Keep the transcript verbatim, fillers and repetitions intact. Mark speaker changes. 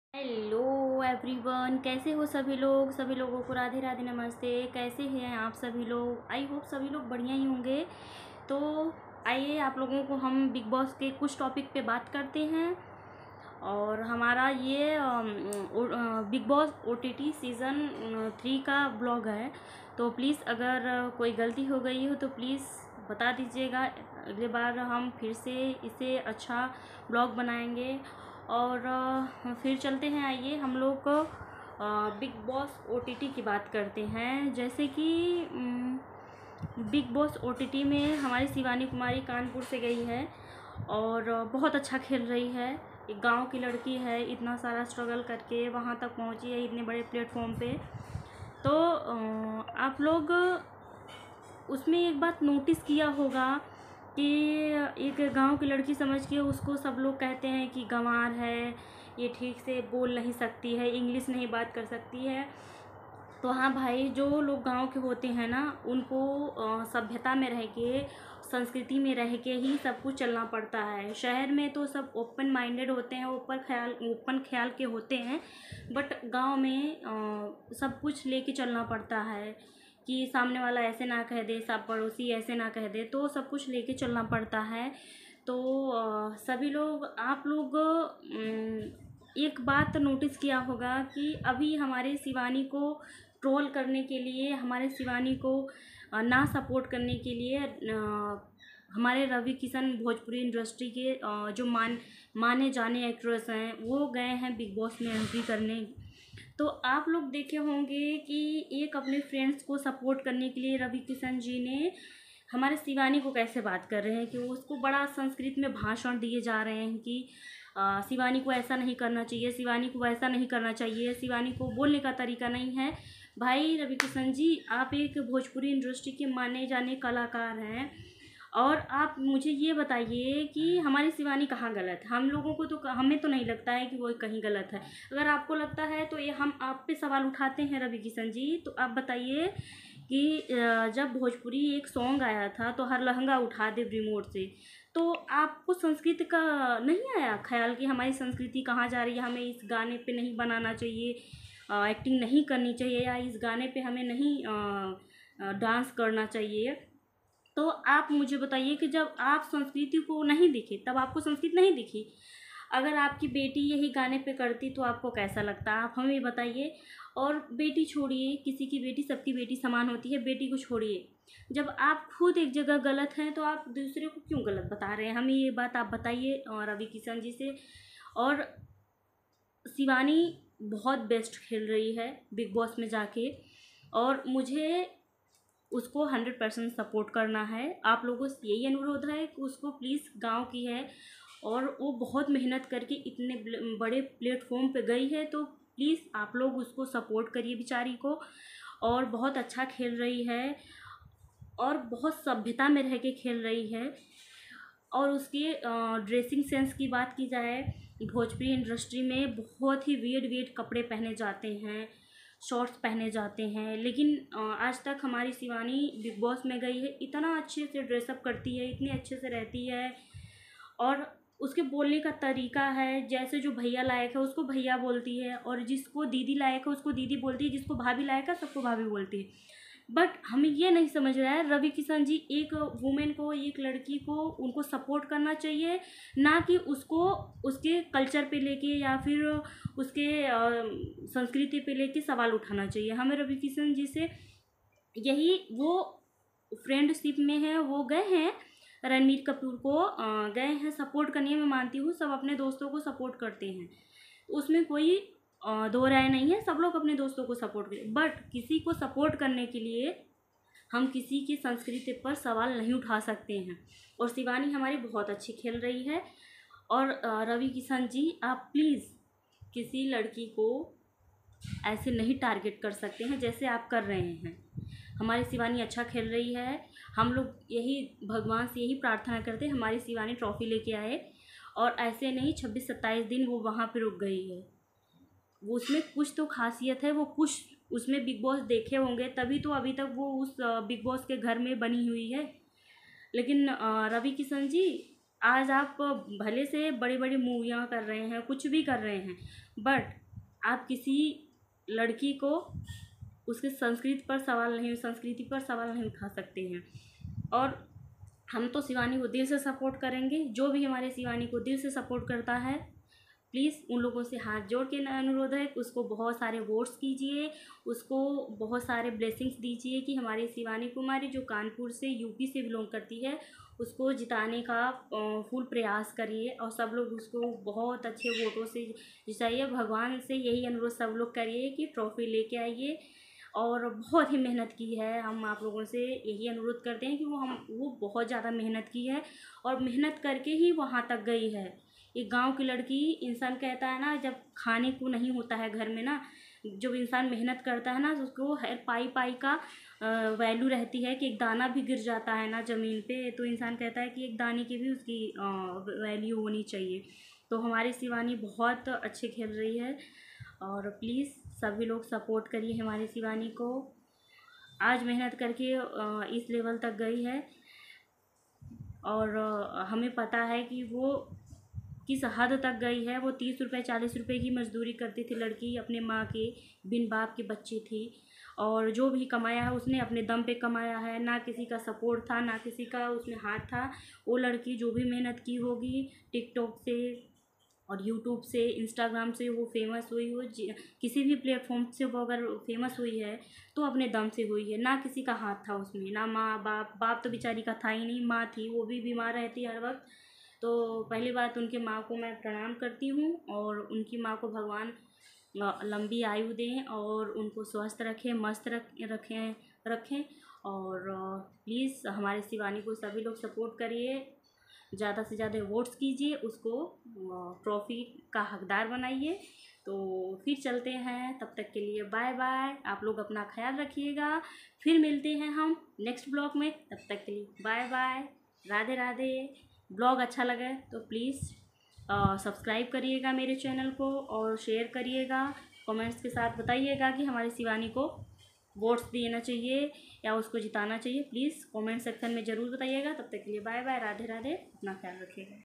Speaker 1: Hello everyone, कैसे हो सभी लोग। सभी लोगों को राधे राधे नमस्ते। कैसे हैं आप सभी लोग। आई होप सभी लोग बढ़िया ही होंगे। तो आइए आप लोगों को हम बिग बॉस के कुछ टॉपिक पे बात करते हैं। और हमारा ये Bigg Boss OTT season three का ब्लॉग है। तो प्लीज़ अगर अ, कोई गलती हो गई हो तो प्लीज़ बता दीजिएगा। अगली बार हम फिर से इसे अच्छा ब्लॉग बनाएंगे। और अ, फिर चलते हैं। आइए हम लोग बिग बॉस ओटीटी की बात करते हैं। जैसे कि बिग बॉस ओटीटी में हमारी शिवानी कुमारी कानपुर से गई है और अ, बहुत अच्छा खेल रही है। एक गांव की लड़की है, इतना सारा स्ट्रगल करके वहां तक पहुंची है, इतने बड़े प्लेटफॉर्म पे। तो अ, आप लोग उसमें एक बात नोटिस किया होगा कि एक गांव की लड़की समझ के उसको सब लोग कहते हैं कि गंवार है, ये ठीक से बोल नहीं सकती है, इंग्लिश नहीं बात कर सकती है। तो हाँ भाई, जो लोग गांव के होते हैं ना, उनको अ, सभ्यता में रह के, संस्कृति में रह के ही सब कुछ चलना पड़ता है। शहर में तो सब ओपन माइंडेड होते हैं, ऊपर ख्याल ओपन ख्याल के होते हैं। बट गांव में अ, सब कुछ लेके चलना पड़ता है कि सामने वाला ऐसे ना कह दे, सब पड़ोसी ऐसे ना कह दे, तो सब कुछ लेके चलना पड़ता है। तो अ, सभी लोग, आप लोग अम, एक बात नोटिस किया होगा कि अभी हमारे शिवानी को ट्रोल करने के लिए, हमारे शिवानी को अ, ना सपोर्ट करने के लिए अ, हमारे रवि किशन भोजपुरी इंडस्ट्री के अ, जो मान माने जाने एक्ट्रेस हैं, वो गए हैं बिग बॉस में एंट्री करने। तो आप लोग देखे होंगे कि एक अपने फ्रेंड्स को सपोर्ट करने के लिए रवि किशन जी ने हमारे शिवानी को कैसे बात कर रहे हैं कि वो उसको बड़ा संस्कृत में भाषण दिए जा रहे हैं कि अ, शिवानी को ऐसा नहीं करना चाहिए, शिवानी को वैसा नहीं करना चाहिए, शिवानी को बोलने का तरीका नहीं है। भाई रवि किशन जी, आप एक भोजपुरी इंडस्ट्री के माने जाने कलाकार हैं, और आप मुझे ये बताइए कि हमारी शिवानी कहाँ गलत है। हम लोगों को तो, हमें तो नहीं लगता है कि वो कहीं गलत है। अगर आपको लगता है तो ये हम आप पे सवाल उठाते हैं रवि किशन जी। तो आप बताइए कि अ, जब भोजपुरी एक सॉन्ग आया था तो हर लहंगा उठा दे रिमोट से, तो आपको संस्कृति का नहीं आया ख्याल कि हमारी संस्कृति कहाँ जा रही है, हमें इस गाने पे नहीं बनाना चाहिए, एक्टिंग नहीं करनी चाहिए, या इस गाने पे हमें नहीं डांस करना चाहिए। तो आप मुझे बताइए कि जब आप संस्कृति को नहीं दिखे, तब आपको संस्कृति नहीं दिखी। अगर आपकी बेटी यही गाने पे करती तो आपको कैसा लगता, आप हमें भी बताइए। और बेटी छोड़िए, किसी की बेटी, सबकी बेटी समान होती है, बेटी को छोड़िए। जब आप खुद एक जगह गलत हैं तो आप दूसरे को क्यों गलत बता रहे हैं, हमें ये बात आप बताइए और रवि किशन जी से। और शिवानी बहुत बेस्ट खेल रही है बिग बॉस में जाके, और मुझे उसको हंड्रेड परसेंट सपोर्ट करना है। आप लोगों से यही अनुरोध है कि उसको प्लीज़, गांव की है और वो बहुत मेहनत करके इतने बड़े प्लेटफॉर्म पे गई है, तो प्लीज़ आप लोग उसको सपोर्ट करिए बेचारी को। और बहुत अच्छा खेल रही है और बहुत सभ्यता में रह के खेल रही है। और उसके ड्रेसिंग सेंस की बात की जाए, भोजपुरी इंडस्ट्री में बहुत ही वियर्ड वियर्ड कपड़े पहने जाते हैं, शॉर्ट्स पहने जाते हैं, लेकिन अ, आज तक हमारी शिवानी बिग बॉस में गई है, इतना अच्छे से ड्रेसअप करती है, इतने अच्छे से रहती है। और उसके बोलने का तरीका है, जैसे जो भैया लायक है उसको भैया बोलती है, और जिसको दीदी लायक है उसको दीदी बोलती है, जिसको भाभी लायक है सबको भाभी बोलती है। बट हमें ये नहीं समझ रहा है रवि किशन जी, एक वुमेन को, एक लड़की को उनको सपोर्ट करना चाहिए, ना कि उसको उसके कल्चर पे लेके या फिर उसके अ, संस्कृति पे लेके सवाल उठाना चाहिए। हमें रवि किशन जी से यही, वो फ्रेंडशिप में है, वो गए हैं रणबीर कपूर को अ, गए हैं सपोर्ट करने। मैं मानती हूँ सब अपने दोस्तों को सपोर्ट करते हैं, उसमें कोई अ, दो राय नहीं है, सब लोग अपने दोस्तों को सपोर्ट करें। बट किसी को सपोर्ट करने के लिए हम किसी की संस्कृति पर सवाल नहीं उठा सकते हैं। और शिवानी हमारी बहुत अच्छी खेल रही है। और अ, रवि किशन जी, आप प्लीज़ किसी लड़की को ऐसे नहीं टारगेट कर सकते हैं जैसे आप कर रहे हैं। हमारी शिवानी अच्छा खेल रही है, हम लोग यही भगवान से यही प्रार्थना करते हैं हमारी शिवानी ट्रॉफी लेके आए। और ऐसे नहीं छब्बीस सत्ताईस दिन वो वहाँ पे रुक गई है, वो उसमें कुछ तो खासियत है, वो कुछ उसमें बिग बॉस देखे होंगे, तभी तो अभी तक वो उस बिग बॉस के घर में बनी हुई है। लेकिन अ, रवि किशन जी, आज आप भले से बड़ी बड़ी मूवियाँ कर रहे हैं, कुछ भी कर रहे हैं, बट आप किसी लड़की को उसके संस्कृति पर सवाल नहीं संस्कृति पर सवाल नहीं उठा सकते हैं। और हम तो शिवानी को दिल से सपोर्ट करेंगे। जो भी हमारे शिवानी को दिल से सपोर्ट करता है, प्लीज़ उन लोगों से हाथ जोड़ के अनुरोध है कि उसको बहुत सारे वोट्स कीजिए, उसको बहुत सारे ब्लेसिंग्स दीजिए कि हमारी शिवानी कुमारी जो कानपुर से यूपी से बिलोंग करती है, उसको जिताने का फुल प्रयास करिए और सब लोग उसको बहुत अच्छे वोटों से जिताइए। भगवान से यही अनुरोध सब लोग करिए कि ट्रॉफी लेके आइए। और बहुत ही मेहनत की है, हम आप लोगों से यही अनुरोध करते हैं कि वो हम वो बहुत ज़्यादा मेहनत की है और मेहनत करके ही वहाँ तक गई है। एक गांव की लड़की, इंसान कहता है ना, जब खाने को नहीं होता है घर में ना, जब इंसान मेहनत करता है ना, तो उसको हर पाई पाई का वैल्यू रहती है कि एक दाना भी गिर जाता है ना ज़मीन पे, तो इंसान कहता है कि एक दाने की भी उसकी वैल्यू होनी चाहिए। तो हमारी शिवानी बहुत अच्छे खेल रही है और प्लीज़ सभी लोग सपोर्ट करिए हमारी शिवानी को। आज मेहनत करके इस लेवल तक गई है और हमें पता है कि वो किस हद तक गई है। वो तीस रुपये चालीस रुपये की मजदूरी करती थी लड़की, अपने माँ के बिन बाप की बच्ची थी, और जो भी कमाया है उसने अपने दम पे कमाया है, ना किसी का सपोर्ट था, ना किसी का उसमें हाथ था। वो लड़की जो भी मेहनत की होगी टिकटॉक से और यूट्यूब से, इंस्टाग्राम से वो फेमस हुई हो, किसी भी प्लेटफॉर्म से वो अगर फेमस हुई है तो अपने दम से हुई है, ना किसी का हाथ था उसमें, ना माँ बाप। बाप तो बेचारी का था ही नहीं, माँ थी, वो भी बीमार रहती हर वक्त। तो पहली बात उनकी माँ को मैं प्रणाम करती हूँ और उनकी माँ को भगवान लंबी आयु दें और उनको स्वस्थ रखें, मस्त रख रखें रखें और प्लीज़ हमारे शिवानी को सभी लोग सपोर्ट करिए, ज़्यादा से ज़्यादा वोट्स कीजिए, उसको ट्रॉफ़ी का हकदार बनाइए। तो फिर चलते हैं, तब तक के लिए बाय बाय। आप लोग अपना ख्याल रखिएगा, फिर मिलते हैं हम नेक्स्ट ब्लॉग में। तब तक के लिए bye bye, Radhe Radhe. Blog अच्छा लगे तो प्लीज़ सब्सक्राइब करिएगा मेरे चैनल को और शेयर करिएगा। कमेंट्स के साथ बताइएगा कि हमारी शिवानी को वोट्स देना चाहिए या उसको जिताना चाहिए। प्लीज़ कमेंट सेक्शन में ज़रूर बताइएगा। तब तक के लिए बाय बाय, राधे राधे, अपना ख्याल रखिएगा।